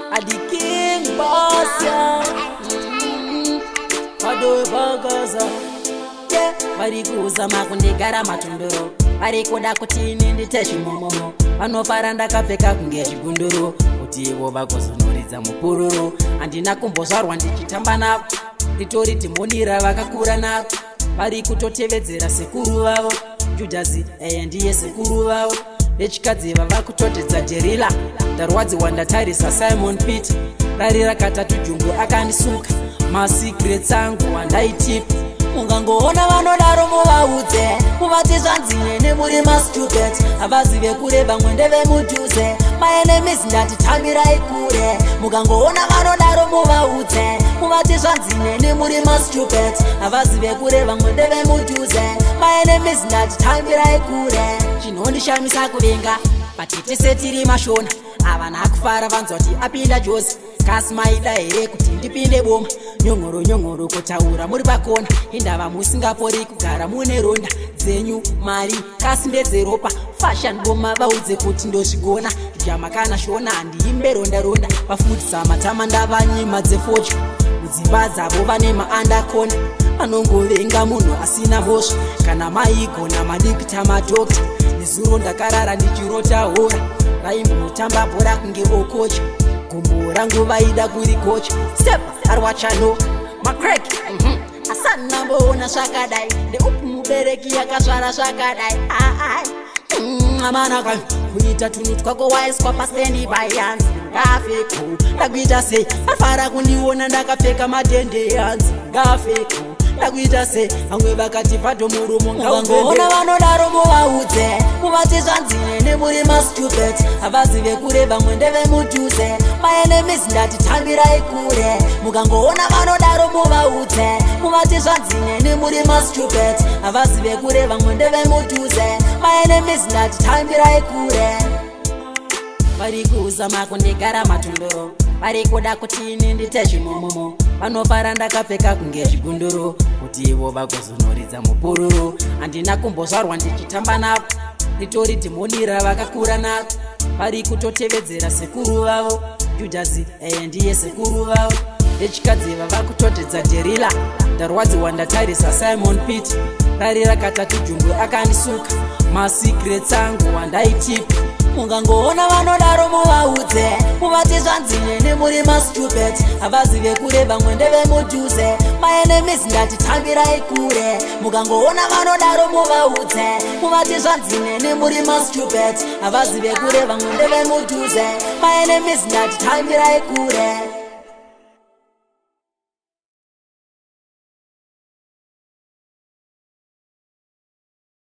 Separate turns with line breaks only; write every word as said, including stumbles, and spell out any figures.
Adi King Boss, yeah. Ado Bagaza, yeah. Varikuza makundigara matunduro. Varikuda kuti ndite chimomomo. Vanofara ndakapfeka kunge chigunduru. Kuti ivo vagozonoridza mupururu. Handina kumbozvarwa ndichitamba navo. Nditori timonira vakakura navo. Vari kutotevedzera sekuru vavo. Judasi eye ndiye sekuru vavo. Vechikadzi vava kutotedza Jerila. Ndarwadziwa ndatarisa Simon Peter. Rari rakatatu Jumbo akanisuka. Masikireti angu wandaitipa. Mungangoona vanodaro muvaudze. Muvati zvanzi nene muri mastupid. Havazive kure vamwe ndevemudhuze. My enemies ndatitamirai kure. Mungangoona vanodaro muvaudze. Muvati zvanzi nene muri mastupid. Havazive kure vamwe ndevemudhuze. My enemies ndatitamirai kure. Chinondishamisa kuvenga patete setiri mashona. Havana kufara vanzwa kuti apinda Josi. Kasi maida here kuti ndipinde boma. Nyongoro nyongoro kutaura muri pakona. Indava musingapori kugara mune ronda dzenyu mari kasi ndedzeropa. Fashion boma vaudze kuti ndozvigona. Jama kana shona handiimbe ronda ronda. Vafundisa matama ndava nyima dzefocho. Mudzimba dzavo vane maandakona. Vanongovenga munhu asina mhosva. Kana maigona madikita madhokta. Nezuro ndakarara ndichirota hora. Vaimbotamba bhora kunge okocha. Gumbo rangu vaida kuri kocha. Step arwachano Macrack. Mhm. Asana mbona zvakadai. Ndeupi mubereki yakazvara zvakadai. Ai. Mm, amana kan kuita tunhu twako waiswa pastendi by hands. Ngafeko. Ndakuita sei? Afara kundiona ndakapfeka madende hands. Ngafeko. Ndakuita sei? Vamwe vakati pato murumo ngaongoona vanodaro muvaudze. Muvati zvanzi nene muri mastupid. Havazive kure vamwe ndevemudhuze. My enemies ndatitamirai kure. Mukangoona vanodaro muvaudze. Muvati zvanzi nene muri mastupid. Havazive kure vamwe ndevemudhuze. My enemies ndatitamirai kure. Varikuza makundigara matunduro. Varikuda kuti ndite chimomomo. Vanofara ndakapfeka kunge chigunduru. Kuti ivo vagozonoridza mupururu. Handina kumbozvarwa ndichitamba navo. Nditori timonira vakakura navo. Vari kutotevedzera sekuru vavo. Judasi eye ndiye sekuru vavo. Vechikadzi vava kutotedza Jerila. Ndarwadziwa ndatarisa Simon Peter. Rari rakatatu Jumbo akanisuka. Masikireti angu wandaitipa. Mungangoona vanodaro muvaudze. Muvati zvanzi nene muri mastupid. Havazive kure vamwe ndevemudhuze. My enemies ndatitamirai kure. Mukangoona vanodaro muvaudze. Muvati zvanzi nene muri mastupid. Havazive kure vamwe ndevemudhuze. My enemies ndatitamirai kure.